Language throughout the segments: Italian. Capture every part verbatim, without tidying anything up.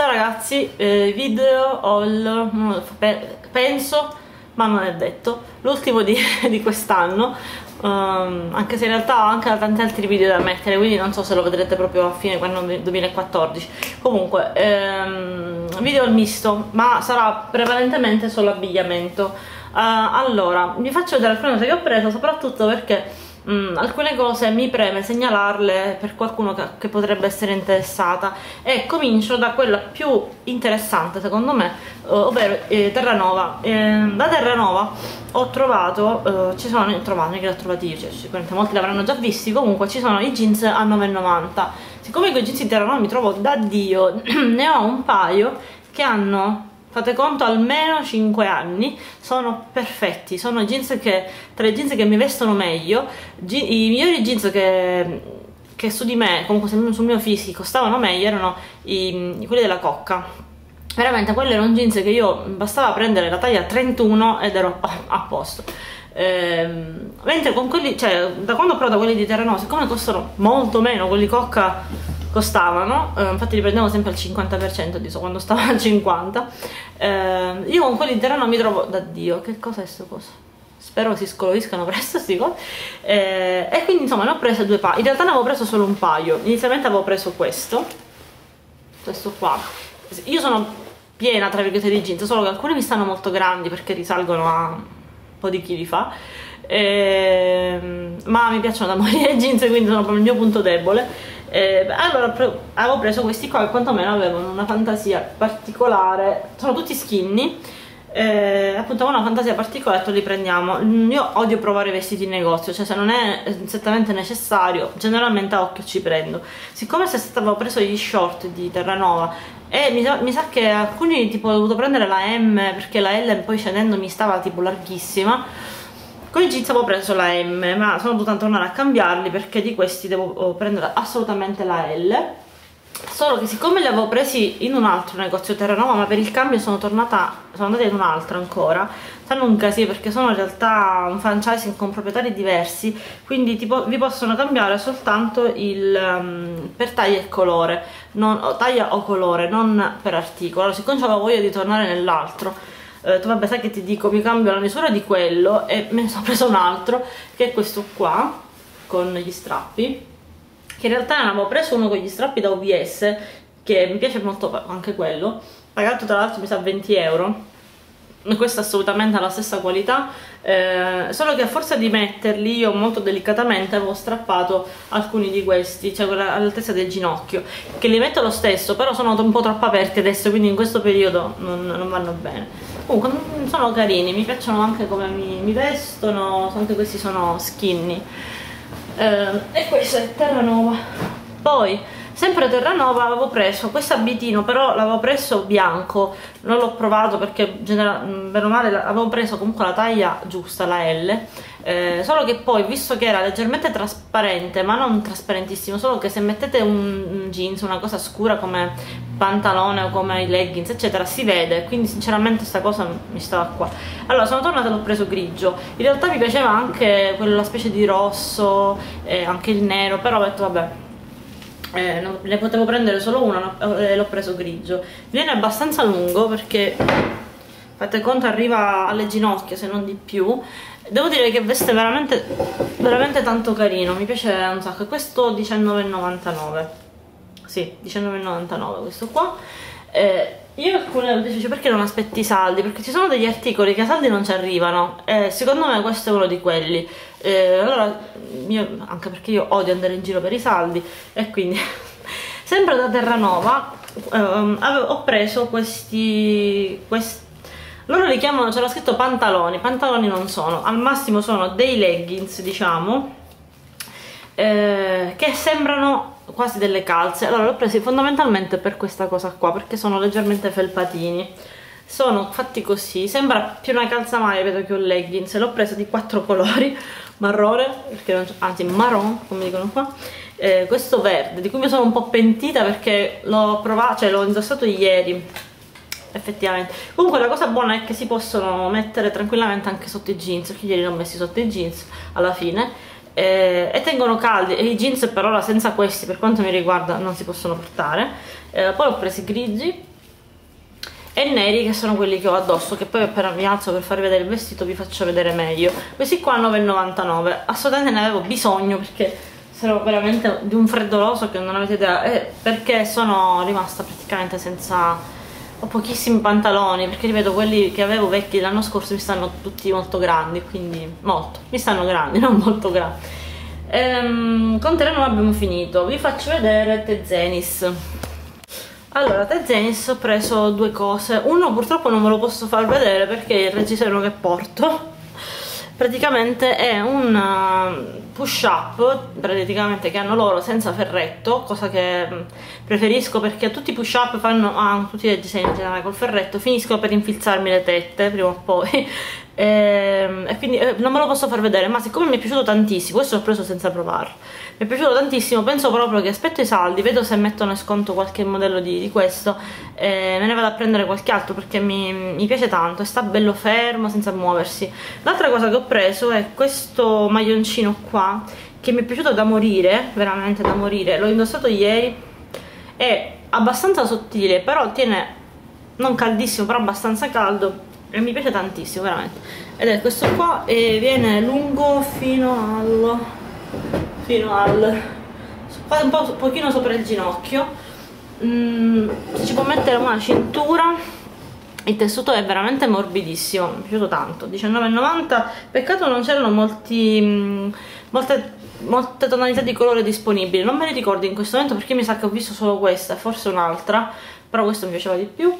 Ciao ragazzi, eh, video haul, pe penso, ma non è detto, l'ultimo di, di quest'anno, um, anche se in realtà ho anche tanti altri video da mettere, quindi non so se lo vedrete proprio a fine duemilaquattordici. Comunque, ehm, video misto, ma sarà prevalentemente solo abbigliamento. Uh, allora, vi faccio vedere alcune cose che ho preso, soprattutto perché Mm, alcune cose mi preme segnalarle per qualcuno che, che potrebbe essere interessata, e comincio da quella più interessante secondo me, uh, ovvero eh, Terranova. Eh, da Terranova ho trovato, uh, ci sono, ho trovato, che l'ho trovati io, cioè, sicuramente molti l'avranno già visti, comunque ci sono i jeans a nove e novanta. Siccome quei jeans di Terranova mi trovo da Dio, ne ho un paio che hanno, fate conto, almeno cinque anni, sono perfetti, sono jeans che, tra i jeans che mi vestono meglio, i migliori jeans che, che su di me, comunque sul mio fisico, stavano meglio, erano i, quelli della Cocca. Veramente, quello era un jeans che io, bastava prendere la taglia trentuno ed ero a posto. Ehm, mentre con quelli, cioè, da quando ho provato quelli di Terranova, siccome costano molto meno, quelli Cocca costavano, eh, infatti li prendevo sempre al cinquanta per cento di so, quando stava al cinquanta per cento, eh, io con quelli di Terranova mi trovo da Dio. Che cos'è sto coso? Spero si scoloriscano presto sti cose. Eh, e quindi insomma ne ho preso due paio, in realtà ne avevo preso solo un paio, inizialmente avevo preso questo questo qua. Io sono piena tra virgolette di jeans, solo che alcuni mi stanno molto grandi perché risalgono a un po' di chili fa, eh, ma mi piacciono da morire i jeans, quindi sono proprio il mio punto debole. Eh, allora pre avevo preso questi qua che quantomeno avevano una fantasia particolare, sono tutti skinny, eh, appunto avevano una fantasia particolare, li prendiamo. Io odio provare vestiti in negozio, cioè se non è strettamente necessario generalmente a occhio ci prendo. Siccome se avevo preso gli short di Terranova e mi sa, mi sa che alcuni tipo ho dovuto prendere la M perché la L poi scendendo mi stava tipo larghissima, con i jeans avevo preso la M, ma sono dovuta tornare a cambiarli perché di questi devo prendere assolutamente la L. Solo che siccome li avevo presi in un altro negozio Terranova, ma per il cambio sono tornata, sono andata in un altro ancora, fanno un casino perché sono in realtà un franchising con proprietari diversi, quindi tipo vi possono cambiare soltanto il um, per taglia e colore, non, o taglia o colore, non per articolo. Allora, siccome avevo voglia di tornare nell'altro, Eh, tu vabbè, sai che ti dico, mi cambio la misura di quello e me ne sono preso un altro che è questo qua con gli strappi, che in realtà ne avevo preso uno con gli strappi da O V S che mi piace molto, anche quello, pagato tra l'altro mi sa venti euro, e questo assolutamente ha la stessa qualità, eh, solo che a forza di metterli io molto delicatamente avevo strappato alcuni di questi, cioè all'altezza del ginocchio, che li metto lo stesso, però sono un po' troppo aperti adesso, quindi in questo periodo non, non vanno bene. Comunque sono carini, mi piacciono anche come mi, mi vestono, anche questi sono skinny, eh, e questo è Terranova. Poi sempre Terranova avevo preso questo abitino, però l'avevo preso bianco, non l'ho provato perché bene o male avevo preso comunque la taglia giusta, la L, eh, solo che poi visto che era leggermente trasparente, ma non trasparentissimo, solo che se mettete un, un jeans, una cosa scura come pantalone o come i leggings eccetera, si vede, quindi sinceramente questa cosa mi stava qua. Allora sono tornata e l'ho preso grigio, in realtà mi piaceva anche quella specie di rosso e anche il nero, però ho detto vabbè, Eh, non, ne potevo prendere solo uno e l'ho preso grigio. Viene abbastanza lungo perché fate conto arriva alle ginocchia se non di più. Devo dire che veste veramente veramente tanto carino, mi piace un sacco. Questo diciannove e novantanove, sì, diciannove e novantanove questo qua. eh, io alcune dice perché non aspetti i saldi, perché ci sono degli articoli che a saldi non ci arrivano, e eh, secondo me questo è uno di quelli. Eh, allora io, anche perché io odio andare in giro per i saldi, e quindi sempre da Terranova ehm, avevo, ho preso questi, questi loro li chiamano, c'era scritto pantaloni, pantaloni non sono, al massimo sono dei leggings, diciamo, eh, che sembrano quasi delle calze. Allora l'ho presi fondamentalmente per questa cosa qua, perché sono leggermente felpatini, sono fatti così, sembra più una calzamaglia vedo che un leggings. L'ho presa di quattro colori, marrone, perché non anzi marron come dicono qua, eh, questo verde di cui mi sono un po' pentita perché l'ho provato, cioè l'ho indossato ieri effettivamente. Comunque la cosa buona è che si possono mettere tranquillamente anche sotto i jeans, perché ieri li ho messi sotto i jeans alla fine, eh, e tengono caldi. E i jeans per ora senza questi, per quanto mi riguarda, non si possono portare. Eh, poi ho presi grigi, e neri, che sono quelli che ho addosso, che poi appena mi alzo per farvi vedere il vestito vi faccio vedere meglio. Questi qua nove e novantanove, assolutamente ne avevo bisogno perché sarò veramente di un freddoloso che non avete idea, eh, perché sono rimasta praticamente senza... ho pochissimi pantaloni, perché ripeto, quelli che avevo vecchi l'anno scorso mi stanno tutti molto grandi, quindi molto, mi stanno grandi, non molto grandi. Ehm, con te non abbiamo finito, vi faccio vedere Tezenis. Allora, Tezenis ho preso due cose, uno purtroppo non ve lo posso far vedere perché è il reggiseno che porto. Praticamente è un push up praticamente che hanno loro senza ferretto, cosa che preferisco perché tutti i push up fanno, ah, tutti i disegni in generale col ferretto finiscono per infilzarmi le tette prima o poi e, e quindi eh, non me lo posso far vedere, ma siccome mi è piaciuto tantissimo, questo l'ho preso senza provarlo, mi è piaciuto tantissimo, penso proprio che aspetto i saldi, vedo se mettono in sconto qualche modello di, di questo e me ne vado a prendere qualche altro perché mi, mi piace tanto e sta bello fermo senza muoversi. L'altra cosa che ho preso è questo maglioncino qua che mi è piaciuto da morire, veramente da morire, l'ho indossato ieri, è abbastanza sottile però tiene, non caldissimo però abbastanza caldo e mi piace tantissimo veramente, ed è questo qua e viene lungo fino al fino al un po', un pochino sopra il ginocchio, mm, ci può mettere una cintura, il tessuto è veramente morbidissimo, mi è piaciuto tanto, diciannove e novanta, peccato non c'erano molti mh, molte, molte tonalità di colore disponibili, non me ne ricordo in questo momento perché mi sa che ho visto solo questa, forse un'altra, però questo mi piaceva di più.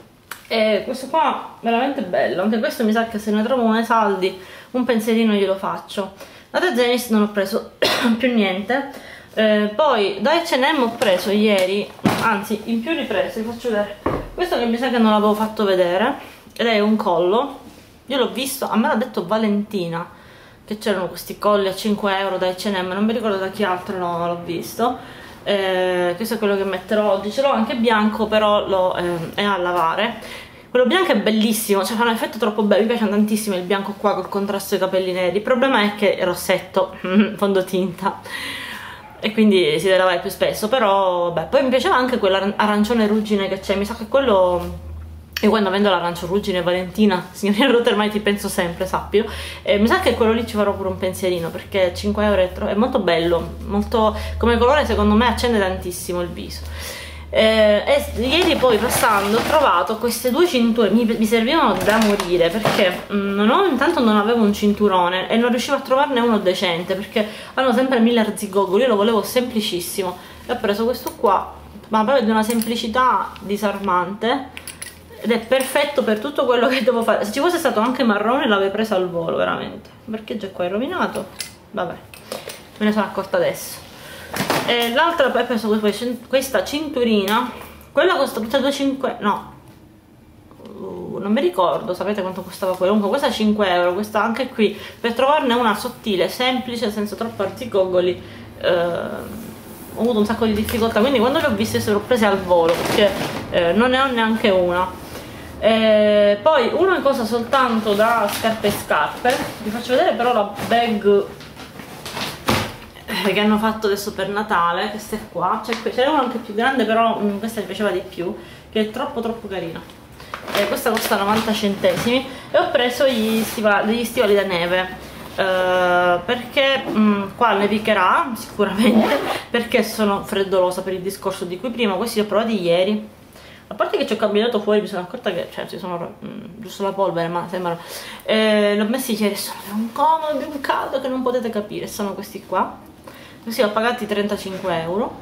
E questo qua veramente bello, anche questo mi sa che se ne trovo nei saldi un pensierino glielo faccio. Da Tezenis non ho preso più niente, eh, poi da acca e emme ho preso ieri, anzi in più riprese, vi faccio vedere questo che mi sa che non l'avevo fatto vedere, ed è un collo, io l'ho visto, a me l'ha detto Valentina che c'erano questi colli a cinque euro da acca e emme, non mi ricordo da chi altro l'ho visto. Eh, questo è quello che metterò oggi, ce l'ho anche bianco però lo, eh, è a lavare. Quello bianco è bellissimo, cioè fa un effetto troppo bello, mi piace tantissimo il bianco qua col contrasto ai capelli neri, il problema è che è rossetto, fondotinta, e quindi si deve lavare più spesso, però vabbè. Poi mi piaceva anche quell'arancione ruggine che c'è, mi sa che quello... Io quando vendo l'arancio ruggine Valentina, signorina Rottermai ti penso sempre, sappio, e mi sa che quello lì ci farò pure un pensierino perché cinque euro è, è molto bello, molto, come colore secondo me accende tantissimo il viso. Eh, e ieri poi passando ho trovato queste due cinture, mi, mi servivano da morire perché mh, non ho, intanto non avevo un cinturone e non riuscivo a trovarne uno decente perché hanno sempre mille arzigogoli, io lo volevo semplicissimo e ho preso questo qua, ma proprio di una semplicità disarmante. Ed è perfetto per tutto quello che devo fare. Se ci fosse stato anche marrone l'avrei preso al volo, veramente. Perché già qua è rovinato. Vabbè, me ne sono accorta adesso. E l'altra, ho preso questa cinturina. Quella costa tutte e due cinque... No. Uh, non mi ricordo, sapete quanto costava quella. Comunque questa cinque euro. Questa anche qui. Per trovarne una sottile, semplice, senza troppo arzigogoli. Eh... ho avuto un sacco di difficoltà, quindi quando le ho viste se le ho prese al volo perché eh, non ne ho neanche una. E poi una cosa soltanto da scarpe e scarpe, vi faccio vedere però la bag che hanno fatto adesso per Natale, questa è qua, cioè c'era una anche più grande però mh, questa mi piaceva di più, che è troppo troppo carina. E questa costa novanta centesimi e ho preso gli stivali, degli stivali da neve. Uh, perché um, qua nevicherà sicuramente perché sono freddolosa per il discorso di cui prima. Questi li ho provati ieri, a parte che ci ho cambiato fuori mi sono accorta che cioè ci sono mm, giusto la polvere ma sembrano eh, l'ho messi ieri, sono di un comodo, di un caldo che non potete capire. Sono questi qua, questi ho pagati trentacinque euro.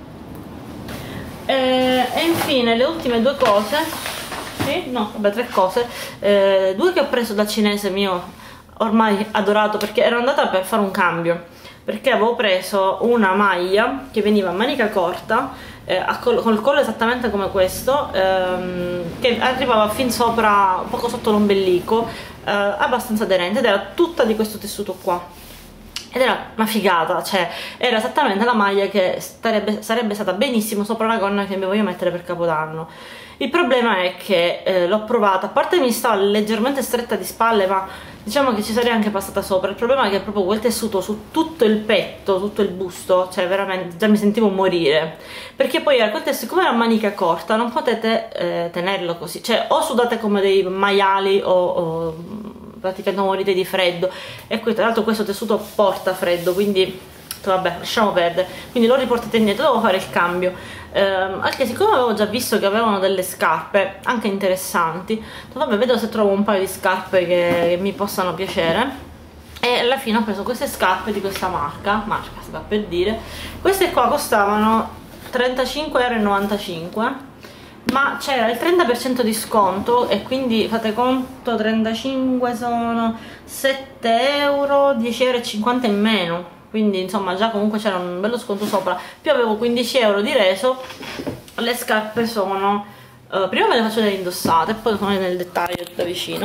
E, e infine le ultime due cose, sì, no, vabbè, tre cose, eh, due che ho preso dal cinese mio ormai adorato perché ero andata per fare un cambio, perché avevo preso una maglia che veniva a manica corta eh, a col col collo esattamente come questo, ehm, che arrivava fin sopra, poco sotto l'ombelico, eh, abbastanza aderente, ed era tutta di questo tessuto qua ed era una figata, cioè era esattamente la maglia che starebbe, sarebbe stata benissimo sopra la gonna che mi voglio mettere per Capodanno. Il problema è che eh, l'ho provata, a parte mi stava leggermente stretta di spalle, ma diciamo che ci sarei anche passata sopra. Il problema è che proprio quel tessuto su tutto il petto, tutto il busto, cioè veramente già mi sentivo morire, perché poi era quel tessuto, come era manica corta non potete eh, tenerlo così, cioè o sudate come dei maiali o, o praticamente morite di freddo. E qui tra l'altro questo tessuto porta freddo, quindi vabbè, lasciamo perdere. Quindi l'ho riportato indietro, devo fare il cambio, ehm, anche siccome avevo già visto che avevano delle scarpe anche interessanti, vabbè, vedo se trovo un paio di scarpe che, che mi possano piacere. E alla fine ho preso queste scarpe di questa marca, marca si va per dire. Queste qua costavano trentacinque e novantacinque euro, ma c'era il trenta per cento di sconto e quindi fate conto, trentacinque sono sette euro, dieci euro e cinquanta in meno, quindi insomma già comunque c'era un bello sconto sopra, più avevo quindici euro di reso. Le scarpe sono, uh, prima ve le faccio vedere indossate, poi sono nel dettaglio da vicino,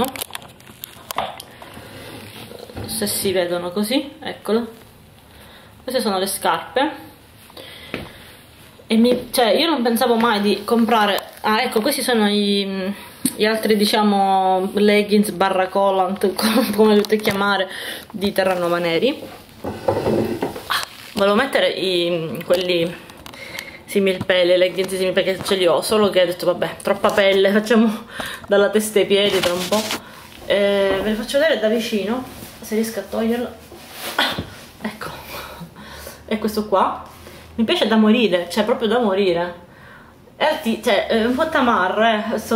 se si vedono così, eccolo. Queste sono le scarpe e mi, cioè io non pensavo mai di comprare, ah ecco, questi sono i, gli altri, diciamo, leggings barra collant, come li potete chiamare, di Terranova neri. Ah, volevo mettere i, quelli similpelle, leggings simil, perché ce li ho, solo che ho detto vabbè, troppa pelle, facciamo dalla testa ai piedi tra un po'. Eh, ve li faccio vedere da vicino, se riesco a toglierlo. Ah, ecco, è questo qua. Mi piace da morire, cioè proprio da morire. È, cioè, è un po' tamarro, eh,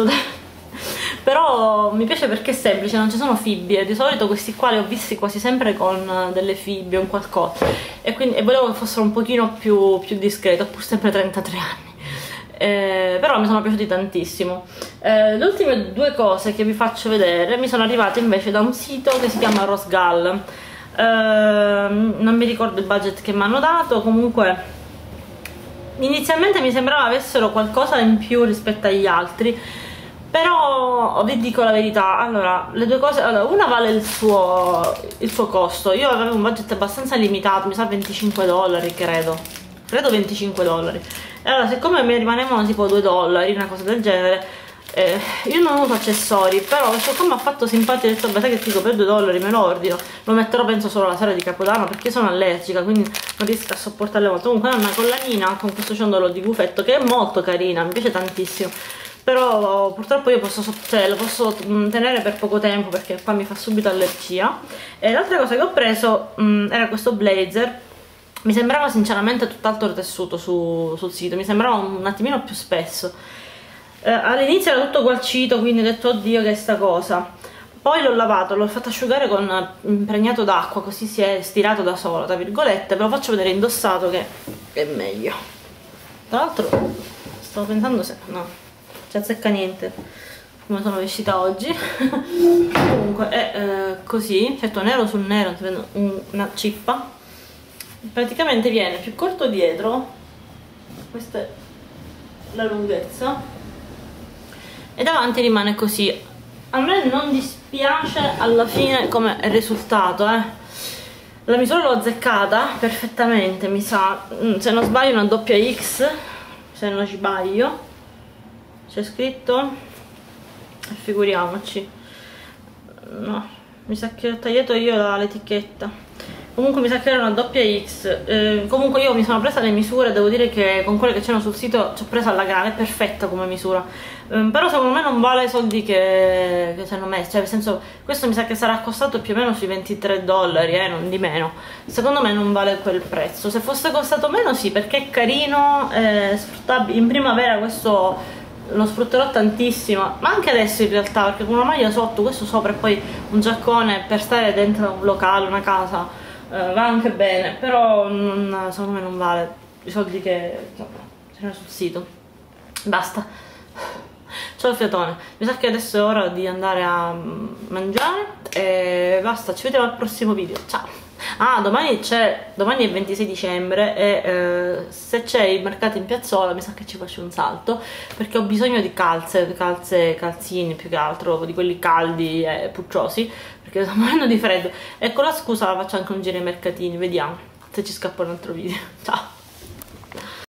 però mi piace perché è semplice, non ci sono fibbie. Di solito questi qua li ho visti quasi sempre con delle fibbie, un qualcosa, e quindi e volevo che fossero un pochino più, più discreto, ho pur sempre trentatré anni. Eh, però mi sono piaciuti tantissimo. Eh, le ultime due cose che vi faccio vedere mi sono arrivate invece da un sito che si chiama Rosgal. Eh, non mi ricordo il budget che mi hanno dato, comunque inizialmente mi sembrava avessero qualcosa in più rispetto agli altri, però vi dico la verità. Allora, le due cose, allora, una vale il suo, il suo costo. Io avevo un budget abbastanza limitato, mi sa venticinque dollari, credo credo venticinque dollari. E allora, siccome mi rimanevano tipo due dollari, una cosa del genere, eh, io non uso accessori, però questo qua mi ha fatto simpatico, ho detto vabbè, sai che dico, per due dollari me lo ordino, lo metterò penso solo la sera di Capodanno perché sono allergica, quindi non riesco a sopportarle molto. Comunque è una collanina con questo ciondolo di gufetto che è molto carina, mi piace tantissimo, però purtroppo io posso, cioè, lo posso tenere per poco tempo perché qua mi fa subito allergia. E l'altra cosa che ho preso mh, era questo blazer. Mi sembrava sinceramente tutt'altro tessuto su, sul sito, mi sembrava un attimino più spesso. Eh, all'inizio era tutto gualcito, quindi ho detto oddio che è sta cosa. Poi l'ho lavato, l'ho fatto asciugare con impregnato d'acqua, così si è stirato da solo, tra virgolette. Ve lo faccio vedere indossato che è meglio. Tra l'altro stavo pensando se... no, ci azzecca niente come sono vestita oggi. Comunque è eh, così, certo nero sul nero, si vede un, una cippa. Praticamente viene più corto dietro, questa è la lunghezza, e davanti rimane così. A me non dispiace alla fine come è risultato, eh. La misura l'ho azzeccata perfettamente, mi sa, se non sbaglio una doppia X, se non sbaglio c'è scritto, figuriamoci, no, mi sa che ho tagliato io l'etichetta. Comunque mi sa che era una doppia X. Eh, comunque io mi sono presa le misure, devo dire che con quelle che c'erano sul sito ci ho presa alla grana, è perfetta come misura. Eh, però secondo me non vale i soldi che, che ci hanno messo, cioè nel senso, questo mi sa che sarà costato più o meno sui ventitré dollari, eh, non di meno. Secondo me non vale quel prezzo. Se fosse costato meno sì, perché è carino, è sfruttabile. In primavera questo lo sfrutterò tantissimo, ma anche adesso in realtà, perché con una maglia sotto, questo sopra e poi un giaccone per stare dentro un locale, una casa, Uh, va anche bene, però non, secondo me non vale i soldi che c'erano sul sito. Basta, c'ho il fiatone, mi sa che adesso è ora di andare a mangiare e basta, ci vediamo al prossimo video, ciao. Ah, domani c'è, domani è ventisei dicembre e eh, se c'è il mercato in piazzola mi sa che ci faccio un salto, perché ho bisogno di calze, calze, calzini più che altro, di quelli caldi e pucciosi, perché sto morendo di freddo, e con la scusa faccio anche un giro ai mercatini, vediamo se ci scappa un altro video, ciao.